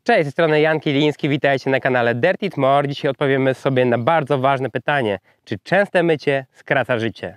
Cześć, z strony Jan Kiliński, witajcie na kanale Dirty More. Dzisiaj odpowiemy sobie na bardzo ważne pytanie. Czy częste mycie skraca życie?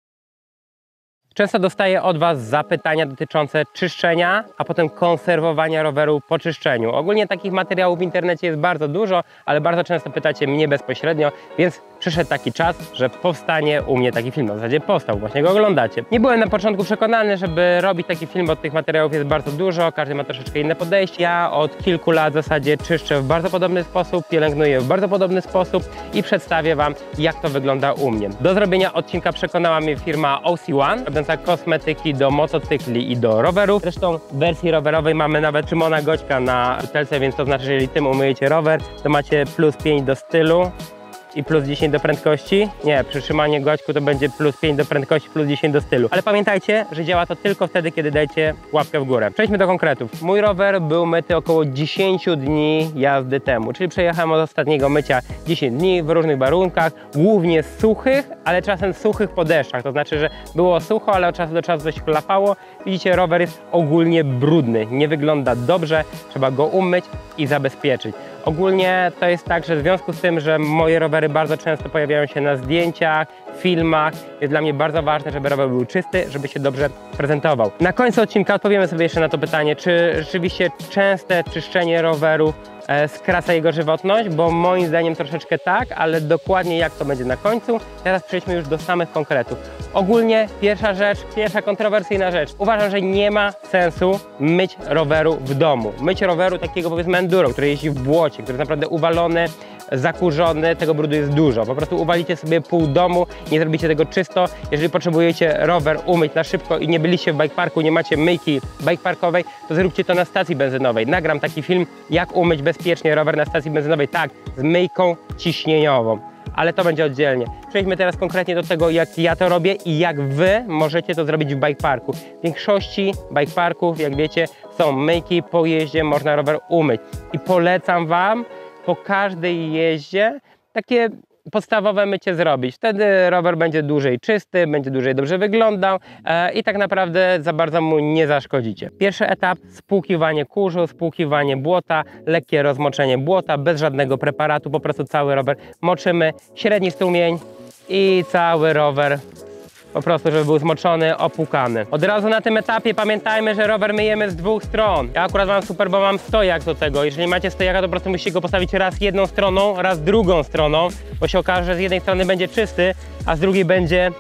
Często dostaję od Was zapytania dotyczące czyszczenia, a potem konserwowania roweru po czyszczeniu. Ogólnie takich materiałów w internecie jest bardzo dużo, ale bardzo często pytacie mnie bezpośrednio, więc przyszedł taki czas, że powstanie u mnie taki film. W zasadzie powstał, właśnie go oglądacie. Nie byłem na początku przekonany, żeby robić taki film, bo tych materiałów jest bardzo dużo, każdy ma troszeczkę inne podejście. Ja od kilku lat w zasadzie czyszczę w bardzo podobny sposób, pielęgnuję w bardzo podobny sposób i przedstawię Wam, jak to wygląda u mnie. Do zrobienia odcinka przekonała mnie firma OC1, robiąca kosmetyki do motocykli i do rowerów. Zresztą w wersji rowerowej mamy nawet Szymona Goćka na butelce, więc to znaczy, że jeżeli tym umyjecie rower, to macie plus 5 do stylu i plus 10 do prędkości. Nie, przy Szymonie Goćku to będzie plus 5 do prędkości, plus 10 do stylu. Ale pamiętajcie, że działa to tylko wtedy, kiedy dajecie łapkę w górę. Przejdźmy do konkretów. Mój rower był myty około 10 dni jazdy temu, czyli przejechałem od ostatniego mycia 10 dni w różnych warunkach, głównie suchych, ale czasem suchych po deszczach. To znaczy, że było sucho, ale od czasu do czasu coś chlapało. Widzicie, rower jest ogólnie brudny, nie wygląda dobrze, trzeba go umyć i zabezpieczyć. Ogólnie to jest tak, że w związku z tym, że moje rowery bardzo często pojawiają się na zdjęciach, filmach, jest dla mnie bardzo ważne, żeby rower był czysty, żeby się dobrze prezentował. Na końcu odcinka odpowiemy sobie jeszcze na to pytanie, czy rzeczywiście częste czyszczenie roweru skraca jego żywotność, bo moim zdaniem troszeczkę tak, ale dokładnie jak to będzie na końcu. Teraz przejdźmy już do samych konkretów. Ogólnie pierwsza kontrowersyjna rzecz. Uważam, że nie ma sensu myć roweru w domu. Myć roweru takiego, powiedzmy, enduro, który jeździ w błocie, który jest naprawdę uwalony, zakurzony, tego brudu jest dużo. Po prostu uwalicie sobie pół domu, nie zrobicie tego czysto. Jeżeli potrzebujecie rower umyć na szybko i nie byliście w bike parku, nie macie myjki bike parkowej, to zróbcie to na stacji benzynowej. Nagram taki film, jak umyć bezpiecznie rower na stacji benzynowej, tak, z myjką ciśnieniową. Ale to będzie oddzielnie. Przejdźmy teraz konkretnie do tego, jak ja to robię i jak Wy możecie to zrobić w bike parku. W większości bike parków, jak wiecie, są myjki po jeździe, można rower umyć. I polecam Wam po każdej jeździe takie podstawowe mycie zrobić. Wtedy rower będzie dłużej czysty, będzie dłużej dobrze wyglądał i tak naprawdę za bardzo mu nie zaszkodzicie. Pierwszy etap: spłukiwanie kurzu, spłukiwanie błota, lekkie rozmoczenie błota, bez żadnego preparatu, po prostu cały rower moczymy, średni strumień i cały rower po prostu, żeby był zmoczony, opłukany. Od razu na tym etapie pamiętajmy, że rower myjemy z dwóch stron. Ja akurat mam super, bo mam stojak do tego. Jeżeli macie stojaka, to po prostu musicie go postawić raz jedną stroną, raz drugą stroną, bo się okaże, że z jednej strony będzie czysty, a z drugiej będzie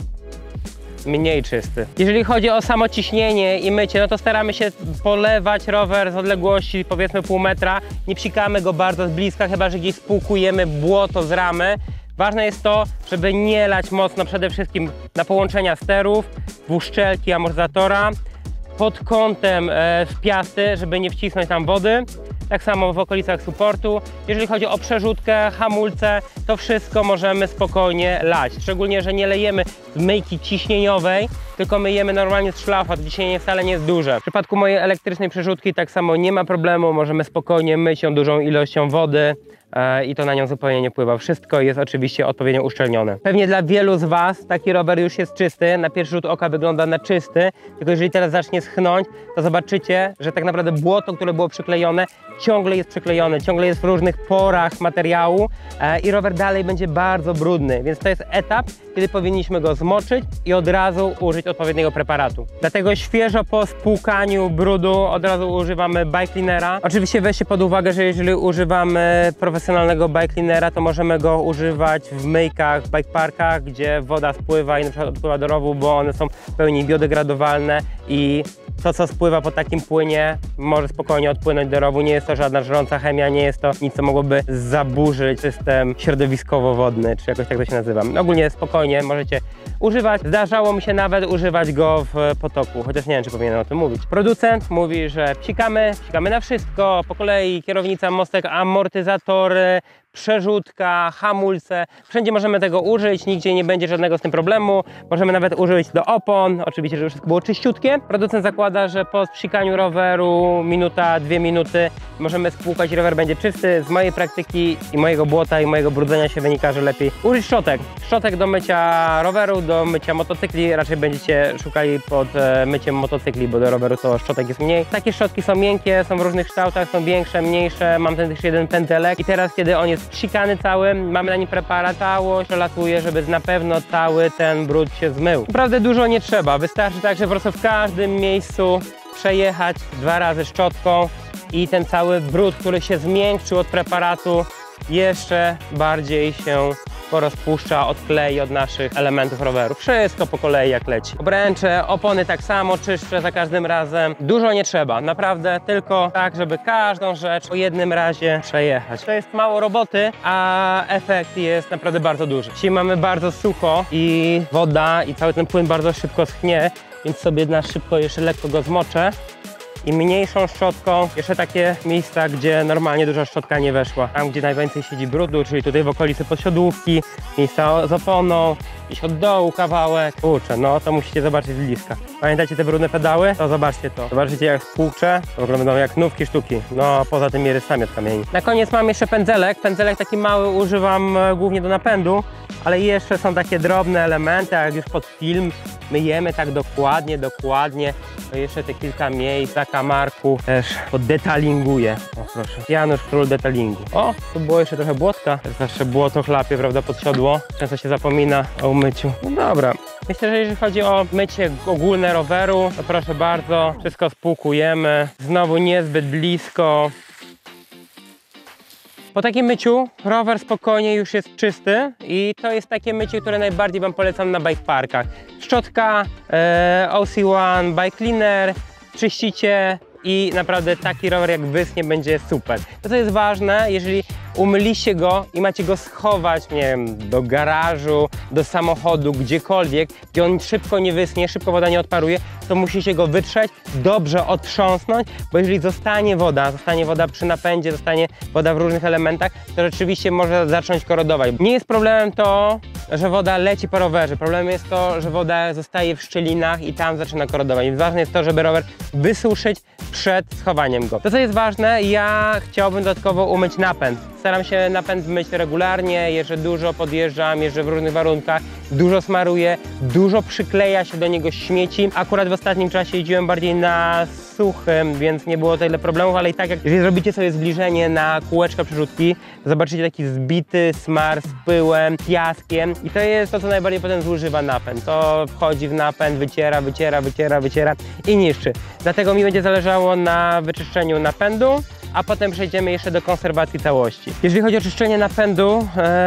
mniej czysty. Jeżeli chodzi o samo ciśnienie i mycie, no to staramy się polewać rower z odległości powiedzmy pół metra. Nie psikamy go bardzo z bliska, chyba że gdzieś spłukujemy błoto z ramy. Ważne jest to, żeby nie lać mocno przede wszystkim na połączenia sterów, w uszczelki amortyzatora, pod kątem w piasty, żeby nie wcisnąć tam wody. Tak samo w okolicach suportu. Jeżeli chodzi o przerzutkę, hamulce, to wszystko możemy spokojnie lać. Szczególnie, że nie lejemy z myjki ciśnieniowej, tylko myjemy normalnie z szlafa. To ciśnienie wcale nie jest duże. W przypadku mojej elektrycznej przerzutki tak samo nie ma problemu. Możemy spokojnie myć ją dużą ilością wody i to na nią zupełnie nie wpływa. Wszystko jest oczywiście odpowiednio uszczelnione. Pewnie dla wielu z Was taki rower już jest czysty. Na pierwszy rzut oka wygląda na czysty, tylko jeżeli teraz zacznie schnąć, to zobaczycie, że tak naprawdę błoto, które było przyklejone, ciągle jest przyklejone, ciągle jest w różnych porach materiału i rower dalej będzie bardzo brudny, więc to jest etap, kiedy powinniśmy go zmoczyć i od razu użyć odpowiedniego preparatu. Dlatego świeżo po spłukaniu brudu od razu używamy bike cleanera. Oczywiście weźcie pod uwagę, że jeżeli używamy profesjonalnego bike cleanera, to możemy go używać w myjkach, w bike parkach, gdzie woda spływa i na przykład odpływa do rowu, bo one są w pełni biodegradowalne i to, co spływa po takim płynie, może spokojnie odpłynąć do rowu. Nie jest to żadna żrąca chemia, nie jest to nic, co mogłoby zaburzyć system środowiskowo-wodny, czy jakoś tak to się nazywa. Ogólnie spokojnie możecie używać. Zdarzało mi się nawet używać go w potoku, chociaż nie wiem, czy powinienem o tym mówić. Producent mówi, że psikamy na wszystko, po kolei kierownica, mostek, amortyzatory, przerzutka, hamulce. Wszędzie możemy tego użyć, nigdzie nie będzie żadnego z tym problemu. Możemy nawet użyć do opon, oczywiście, żeby wszystko było czyściutkie. Producent zakłada, że po spsikaniu roweru minuta, 2 minuty możemy spłukać i rower będzie czysty. Z mojej praktyki i mojego błota i mojego brudzenia się wynika, że lepiej użyć szczotek. Szczotek do mycia roweru, do mycia motocykli. Raczej będziecie szukali pod myciem motocykli, bo do roweru to szczotek jest mniej. Takie szczotki są miękkie, są w różnych kształtach, są większe, mniejsze. Mam ten też jeden pędzelek i teraz, kiedy on jest psikany cały, mamy na nim preparat, całość przelatuje, żeby na pewno cały ten brud się zmył. Naprawdę dużo nie trzeba, wystarczy tak, że po prostu w każdym miejscu przejechać 2 razy szczotką i ten cały brud, który się zmiękczył od preparatu, jeszcze bardziej się porozpuszcza, odklei od naszych elementów roweru. Wszystko po kolei jak leci. Obręcze, opony tak samo czyszczę za każdym razem. Dużo nie trzeba, naprawdę tylko tak, żeby każdą rzecz po jednym razie przejechać. To jest mało roboty, a efekt jest naprawdę bardzo duży. Dzisiaj mamy bardzo sucho i woda i cały ten płyn bardzo szybko schnie, więc sobie na szybko jeszcze lekko go zmoczę. I mniejszą szczotką, jeszcze takie miejsca, gdzie normalnie duża szczotka nie weszła. Tam, gdzie najwięcej siedzi brudu, czyli tutaj w okolicy podsiodłówki, miejsca z oponą, gdzieś od dołu kawałek. Kurczę, no to musicie zobaczyć z bliska. Pamiętacie te brudne pedały? To zobaczcie to. Zobaczycie jak spłuczę, to w ogóle będą jak nówki sztuki. No poza tymi rysami od kamieni. Na koniec mam jeszcze pędzelek. Pędzelek taki mały używam głównie do napędu, ale jeszcze są takie drobne elementy, a jak już pod film myjemy tak dokładnie, to jeszcze te kilka miejsc, zakamarków też poddetalinguję. O proszę, Janusz król detalingu. O, tu było jeszcze trochę błotka, zawsze błoto chlapie, prawda, pod siodło. Często się zapomina o umyciu. No dobra, myślę, że jeżeli chodzi o mycie ogólne roweru, to proszę bardzo, wszystko spłukujemy. Znowu niezbyt blisko. Po takim myciu rower spokojnie już jest czysty i to jest takie mycie, które najbardziej Wam polecam na bike parkach. Szczotka, OC1, bike cleaner, czyścicie i naprawdę taki rower jak wyschnie będzie super. To co jest ważne, jeżeli umyliście go i macie go schować, nie wiem, do garażu, do samochodu, gdziekolwiek, gdzie on szybko nie wyschnie, szybko woda nie odparuje, to musicie go wytrzeć, dobrze otrząsnąć, bo jeżeli zostanie woda przy napędzie, zostanie woda w różnych elementach, to rzeczywiście może zacząć korodować. Nie jest problemem to, że woda leci po rowerze, problemem jest to, że woda zostaje w szczelinach i tam zaczyna korodować. Więc ważne jest to, żeby rower wysuszyć przed schowaniem go. To co jest ważne, ja chciałbym dodatkowo umyć napęd. Staram się napęd myć regularnie, jeżdżę dużo, podjeżdżam, jeżdżę w różnych warunkach, dużo smaruję, dużo przykleja się do niego śmieci. Akurat w ostatnim czasie jeździłem bardziej na suchym, więc nie było tyle problemów, ale i tak jak jeżeli zrobicie sobie zbliżenie na kółeczka przerzutki, to zobaczycie taki zbity smar z pyłem, piaskiem i to jest to, co najbardziej potem zużywa napęd. To wchodzi w napęd, wyciera i niszczy. Dlatego mi będzie zależało na wyczyszczeniu napędu, a potem przejdziemy jeszcze do konserwacji całości. Jeżeli chodzi o czyszczenie napędu,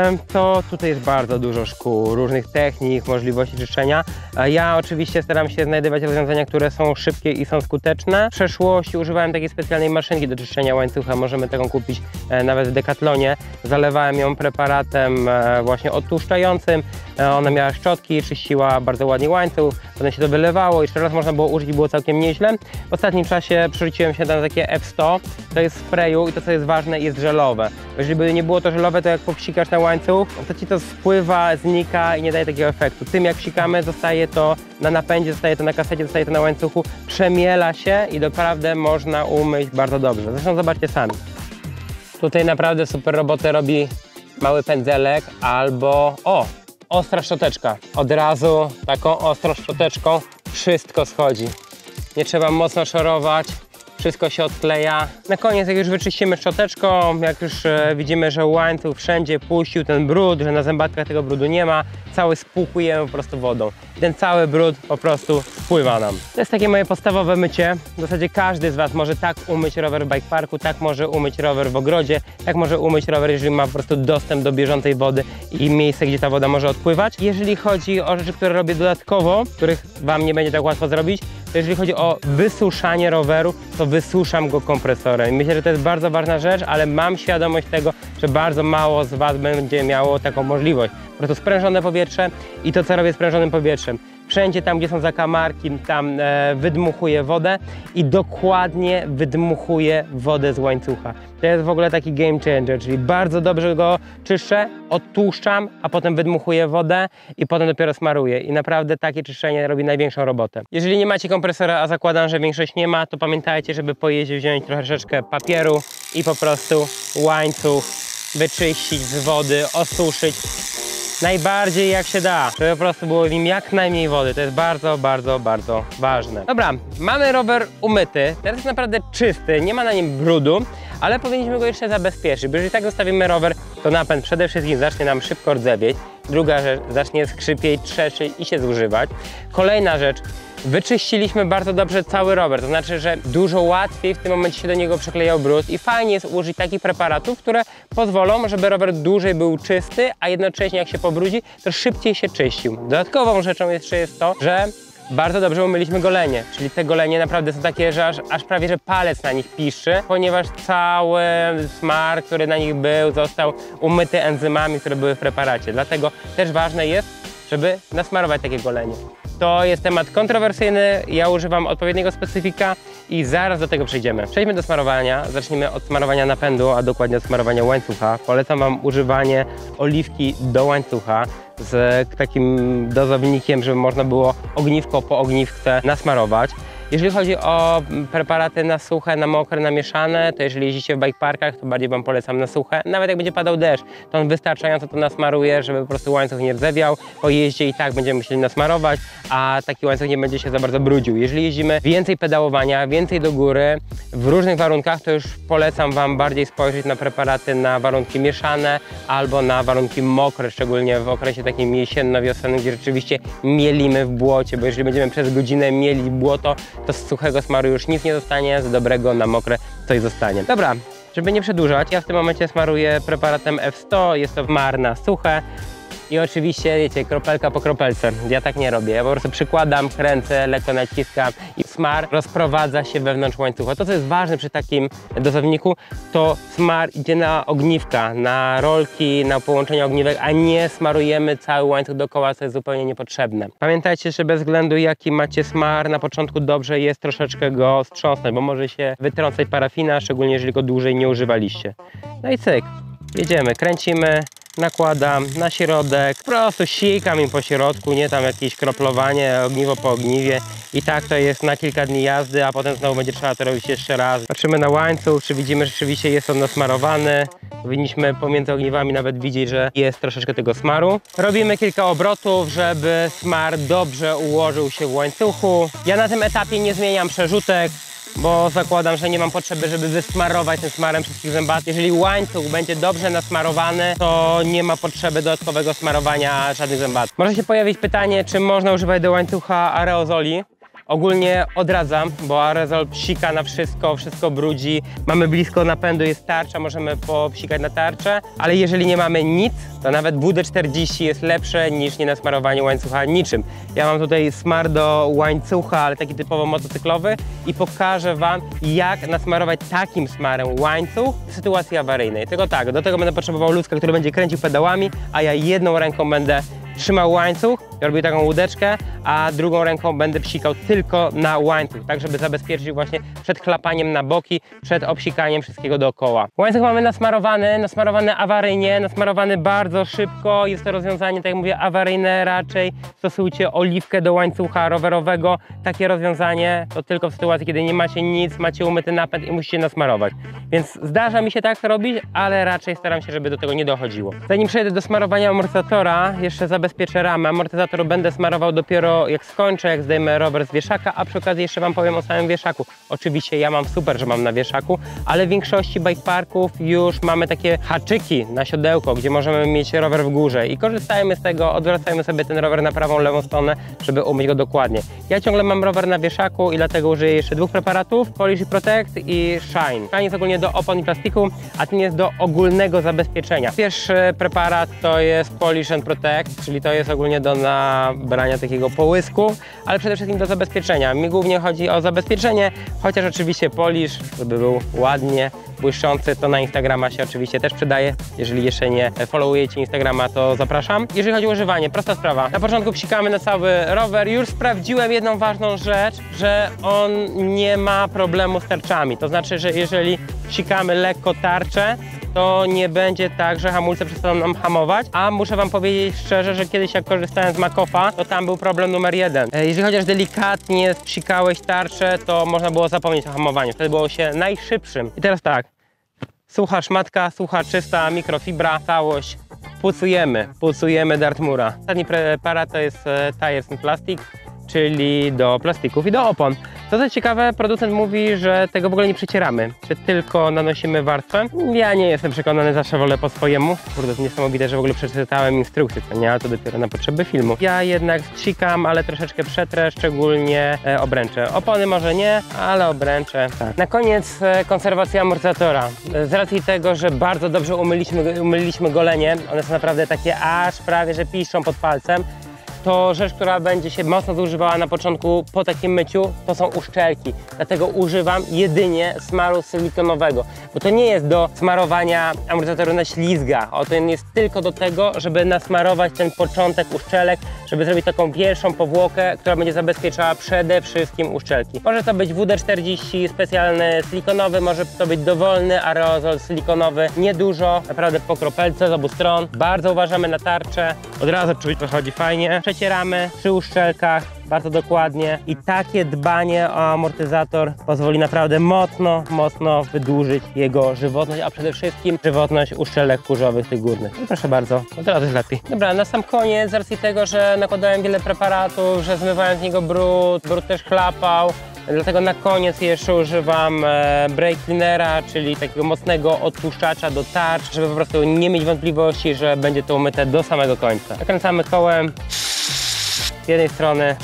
to tutaj jest bardzo dużo szkół, różnych technik, możliwości czyszczenia. Ja oczywiście staram się znajdywać rozwiązania, które są szybkie i są skuteczne. W przeszłości używałem takiej specjalnej maszynki do czyszczenia łańcucha, możemy taką kupić nawet w Decathlonie. Zalewałem ją preparatem właśnie odtłuszczającym. Ona miała szczotki, czyściła bardzo ładnie łańcuch, potem się to wylewało, jeszcze raz można było użyć i było całkiem nieźle. W ostatnim czasie przerzuciłem się na takie F100, to jest sprayu i to co jest ważne, jest żelowe. Jeżeli by nie było to żelowe, to jak popsikasz na łańcuch, to ci to spływa, znika i nie daje takiego efektu. Tym jak psikamy, zostaje to na napędzie, zostaje to na kasecie, zostaje to na łańcuchu, przemiela się i naprawdę można umyć bardzo dobrze. Zresztą zobaczcie sami. Tutaj naprawdę super robotę robi mały pędzelek albo ostra szczoteczka. Od razu taką ostrą szczoteczką wszystko schodzi. Nie trzeba mocno szorować, wszystko się odkleja. Na koniec, jak już wyczyścimy szczoteczką, jak już widzimy, że łańcuch wszędzie puścił ten brud, że na zębatkach tego brudu nie ma, cały spłukujemy po prostu wodą. Ten cały brud po prostu spływa nam. To jest takie moje podstawowe mycie. W zasadzie każdy z Was może tak umyć rower w bike parku, tak może umyć rower w ogrodzie, tak może umyć rower, jeżeli ma po prostu dostęp do bieżącej wody i miejsce, gdzie ta woda może odpływać. Jeżeli chodzi o rzeczy, które robię dodatkowo, których Wam nie będzie tak łatwo zrobić, to jeżeli chodzi o wysuszanie roweru, to wysuszam go kompresorem. I myślę, że to jest bardzo ważna rzecz, ale mam świadomość tego, że bardzo mało z Was będzie miało taką możliwość. Po prostu sprężone powietrze i to, co robię sprężonym powietrzem. Wszędzie tam, gdzie są zakamarki, tam wydmuchuję wodę i dokładnie wydmuchuję wodę z łańcucha. To jest w ogóle taki game changer, czyli bardzo dobrze go czyszczę, odtłuszczam, a potem wydmuchuję wodę i potem dopiero smaruję. I naprawdę takie czyszczenie robi największą robotę. Jeżeli nie macie kompresora, a zakładam, że większość nie ma, to pamiętajcie, żeby po jeździe wziąć troszeczkę papieru i po prostu łańcuch wyczyścić z wody, osuszyć najbardziej jak się da, żeby po prostu było w nim jak najmniej wody. To jest bardzo, bardzo, bardzo ważne. Dobra, mamy rower umyty, teraz jest naprawdę czysty, nie ma na nim brudu, ale powinniśmy go jeszcze zabezpieczyć, bo jeżeli tak zostawimy rower, to napęd przede wszystkim zacznie nam szybko rdzewieć, druga rzecz, zacznie skrzypieć, trzeszczyć i się zużywać. Kolejna rzecz, wyczyściliśmy bardzo dobrze cały rower, to znaczy, że dużo łatwiej w tym momencie się do niego przyklejał brud i fajnie jest użyć takich preparatów, które pozwolą, żeby rower dłużej był czysty, a jednocześnie jak się pobrudzi, to szybciej się czyścił. Dodatkową rzeczą jeszcze jest to, że bardzo dobrze umyliśmy golenie, czyli te golenie naprawdę są takie, że aż prawie że palec na nich piszczy, ponieważ cały smar, który na nich był, został umyty enzymami, które były w preparacie. Dlatego też ważne jest, żeby nasmarować takie golenie. To jest temat kontrowersyjny, ja używam odpowiedniego specyfika i zaraz do tego przejdziemy. Przejdźmy do smarowania, zacznijmy od smarowania napędu, a dokładnie od smarowania łańcucha. Polecam Wam używanie oliwki do łańcucha z takim dozownikiem, żeby można było ogniwko po ogniwce nasmarować. Jeżeli chodzi o preparaty na suche, na mokre, na mieszane, to jeżeli jeździcie w bike parkach, to bardziej Wam polecam na suche. Nawet jak będzie padał deszcz, to on wystarczająco to nasmaruje, żeby po prostu łańcuch nie rdzewiał. Po jeździe i tak będziemy musieli nasmarować, a taki łańcuch nie będzie się za bardzo brudził. Jeżeli jeździmy więcej pedałowania, więcej do góry, w różnych warunkach, to już polecam Wam bardziej spojrzeć na preparaty na warunki mieszane albo na warunki mokre, szczególnie w okresie takim jesienno-wiosennym, gdzie rzeczywiście mielimy w błocie, bo jeżeli będziemy przez godzinę mieli błoto, to z suchego smaru już nic nie zostanie, z dobrego na mokre coś zostanie. Dobra, żeby nie przedłużać, ja w tym momencie smaruję preparatem F100, jest to smar na suche. I oczywiście, wiecie, kropelka po kropelce. Ja tak nie robię. Ja po prostu przykładam, kręcę, lekko naciskam i smar rozprowadza się wewnątrz łańcucha. To, co jest ważne przy takim dozowniku, to smar idzie na ogniwka, na rolki, na połączenie ogniwek, a nie smarujemy cały łańcuch dookoła, co jest zupełnie niepotrzebne. Pamiętajcie, że bez względu jaki macie smar, na początku dobrze jest troszeczkę go wstrząsnąć, bo może się wytrącać parafina, szczególnie jeżeli go dłużej nie używaliście. No i cyk, jedziemy, kręcimy. Nakładam na środek, po prostu sikam im po środku, nie tam jakieś kroplowanie, ogniwo po ogniwie i tak to jest na kilka dni jazdy, a potem znowu będzie trzeba to robić jeszcze raz. Patrzymy na łańcuch, czy widzimy, że rzeczywiście jest on nasmarowany. Powinniśmy pomiędzy ogniwami nawet widzieć, że jest troszeczkę tego smaru. Robimy kilka obrotów, żeby smar dobrze ułożył się w łańcuchu. Ja na tym etapie nie zmieniam przerzutek, bo zakładam, że nie mam potrzeby, żeby wysmarować tym smarem wszystkich zębatów. Jeżeli łańcuch będzie dobrze nasmarowany, to nie ma potrzeby dodatkowego smarowania żadnych zębatów. Może się pojawić pytanie, czy można używać do łańcucha aerozoli. Ogólnie odradzam, bo aerozol psika na wszystko, wszystko brudzi. Mamy blisko napędu, jest tarcza, możemy popsikać na tarczę, ale jeżeli nie mamy nic, to nawet WD-40 jest lepsze niż nienasmarowanie łańcucha niczym. Ja mam tutaj smar do łańcucha, ale taki typowo motocyklowy i pokażę Wam, jak nasmarować takim smarem łańcuch w sytuacji awaryjnej. Tylko tak, do tego będę potrzebował ludzka, który będzie kręcił pedałami, a ja jedną ręką będę trzymał łańcuch, robił taką łódeczkę, a drugą ręką będę psikał tylko na łańcuch, tak żeby zabezpieczyć właśnie przed chlapaniem na boki, przed obsikaniem wszystkiego dookoła. Łańcuch mamy nasmarowany awaryjnie, nasmarowany bardzo szybko. Jest to rozwiązanie, tak jak mówię, awaryjne raczej. Stosujcie oliwkę do łańcucha rowerowego. Takie rozwiązanie to tylko w sytuacji, kiedy nie macie nic, macie umyty napęd i musicie nasmarować. Więc zdarza mi się tak robić, ale raczej staram się, żeby do tego nie dochodziło. Zanim przejdę do smarowania amortyzatora, jeszcze zabezpieczę ramę. Amortyzator będę smarował dopiero jak skończę, jak zdejmę rower z wieszaka, a przy okazji jeszcze Wam powiem o samym wieszaku. Oczywiście ja mam super, że mam na wieszaku, ale w większości bike parków już mamy takie haczyki na siodełko, gdzie możemy mieć rower w górze i korzystajmy z tego, odwracajmy sobie ten rower na prawą, lewą stronę, żeby umyć go dokładnie. Ja ciągle mam rower na wieszaku i dlatego użyję jeszcze dwóch preparatów, Polish i Protect i Shine. Shine jest ogólnie do opon i plastiku, a ten jest do ogólnego zabezpieczenia. Pierwszy preparat to jest Polish and Protect, czyli to jest ogólnie do nabrania takiego połysku, ale przede wszystkim do zabezpieczenia. Mi głównie chodzi o zabezpieczenie, chociaż oczywiście Polish, żeby był ładnie błyszczący, to na Instagrama się oczywiście też przydaje. Jeżeli jeszcze nie followujecie Instagrama, to zapraszam. Jeżeli chodzi o używanie, prosta sprawa. Na początku psikamy na cały rower. Już sprawdziłem jedną ważną rzecz, że on nie ma problemu z tarczami. To znaczy, że jeżeli psikamy lekko tarczę, to nie będzie tak, że hamulce przestaną nam hamować, a muszę Wam powiedzieć szczerze, że kiedyś jak korzystałem z Makofa, to tam był problem numer 1. Jeżeli chociaż delikatnie psikałeś tarczę, to można było zapomnieć o hamowaniu, wtedy było się najszybszym. I teraz tak, Sucha szmatka, sucha, czysta mikrofibra, całość pucujemy Dartmoora. Ostatni preparat to jest Tires and Plastic, czyli do plastików i do opon. To co ciekawe, producent mówi, że tego w ogóle nie przycieramy, że tylko nanosimy warstwę. Ja nie jestem przekonany, zawsze wolę po swojemu. Kurde, to niesamowite, że w ogóle przeczytałem instrukcję, to nie, ale to dopiero na potrzeby filmu. Ja jednak cikam, ale troszeczkę przetrę, szczególnie obręcze. Opony może nie, ale obręcze tak. Na koniec konserwacja amortyzatora. Z racji tego, że bardzo dobrze umyliliśmy golenie, one są naprawdę takie aż prawie, że piszczą pod palcem, to rzecz, która będzie się mocno zużywała na początku po takim myciu, to są uszczelki. Dlatego używam jedynie smaru silikonowego, bo to nie jest do smarowania amortyzatoru na ślizgach. To jest tylko do tego, żeby nasmarować ten początek uszczelek, żeby zrobić taką pierwszą powłokę, która będzie zabezpieczała przede wszystkim uszczelki. Może to być WD-40 specjalny silikonowy, może to być dowolny aerozol silikonowy, niedużo, naprawdę po kropelce z obu stron. Bardzo uważamy na tarczę, od razu czuć, że chodzi fajnie. Przecieramy przy uszczelkach bardzo dokładnie i takie dbanie o amortyzator pozwoli naprawdę mocno wydłużyć jego żywotność, a przede wszystkim żywotność uszczelek kurzowych tych górnych. I proszę bardzo, od razu jest lepiej. Dobra, na sam koniec, z racji tego, że nakładałem wiele preparatów, że zmywałem z niego brud też chlapał, dlatego na koniec jeszcze używam brake cleanera, czyli takiego mocnego odtłuszczacza do tarcz, żeby po prostu nie mieć wątpliwości, że będzie to umyte do samego końca. Nakręcamy kołem z jednej strony,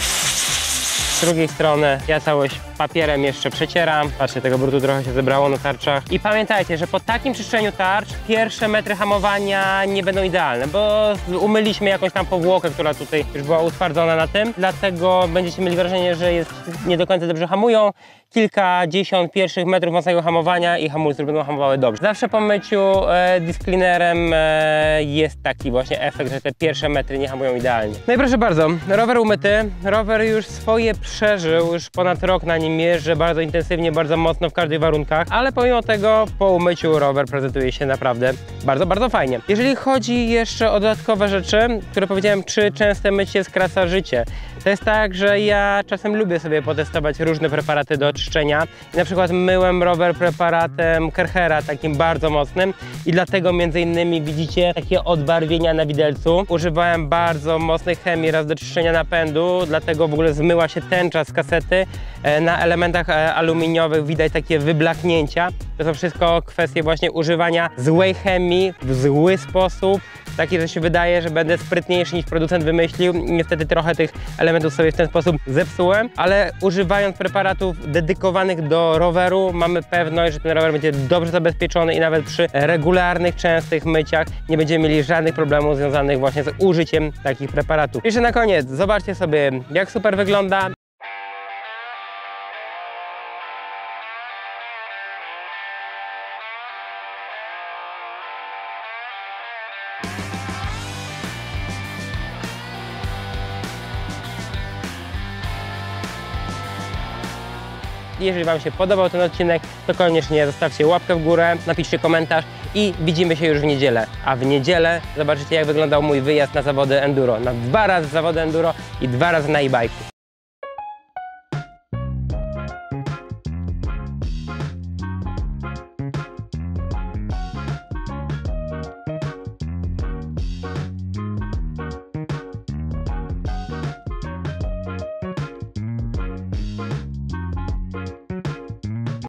z drugiej strony. Ja całość papierem jeszcze przecieram. Patrzcie, tego brudu trochę się zebrało na tarczach. I pamiętajcie, że po takim czyszczeniu tarcz pierwsze metry hamowania nie będą idealne, bo umyliśmy jakąś tam powłokę, która tutaj już była utwardzona na tym. Dlatego będziecie mieli wrażenie, że nie do końca dobrze hamują. Kilkadziesiąt pierwszych metrów mocnego hamowania i hamulce będą hamowały dobrze. Zawsze po myciu disc cleanerem jest taki właśnie efekt, że te pierwsze metry nie hamują idealnie. No i proszę bardzo, rower umyty. Rower już swoje przeżył, już ponad rok na nim jeżdżę bardzo intensywnie, bardzo mocno w każdych warunkach, ale pomimo tego po umyciu rower prezentuje się naprawdę bardzo fajnie. Jeżeli chodzi jeszcze o dodatkowe rzeczy, które powiedziałem, czy częste mycie skraca życie, to jest tak, że ja czasem lubię sobie potestować różne preparaty do czyszczenia. Na przykład myłem rower preparatem Kerchera, takim bardzo mocnym i dlatego między innymi widzicie takie odbarwienia na widelcu. Używałem bardzo mocnej chemii raz do czyszczenia napędu, dlatego w ogóle zmyła się tęcza z kasety. Na elementach aluminiowych widać takie wyblaknięcia. To są wszystko kwestie właśnie używania złej chemii w zły sposób, taki, że się wydaje, że będę sprytniejszy niż producent wymyślił. Niestety trochę tych elementów sobie w ten sposób zepsułem, ale używając preparatów dedykowanych do roweru mamy pewność, że ten rower będzie dobrze zabezpieczony i nawet przy regularnych, częstych myciach nie będziemy mieli żadnych problemów związanych właśnie z użyciem takich preparatów. Jeszcze na koniec, zobaczcie sobie, jak super wygląda. Jeżeli Wam się podobał ten odcinek, to koniecznie zostawcie łapkę w górę, napiszcie komentarz i widzimy się już w niedzielę. A w niedzielę zobaczycie, jak wyglądał mój wyjazd na zawody enduro. Na 2 razy zawody enduro i 2 razy na e-bike'u.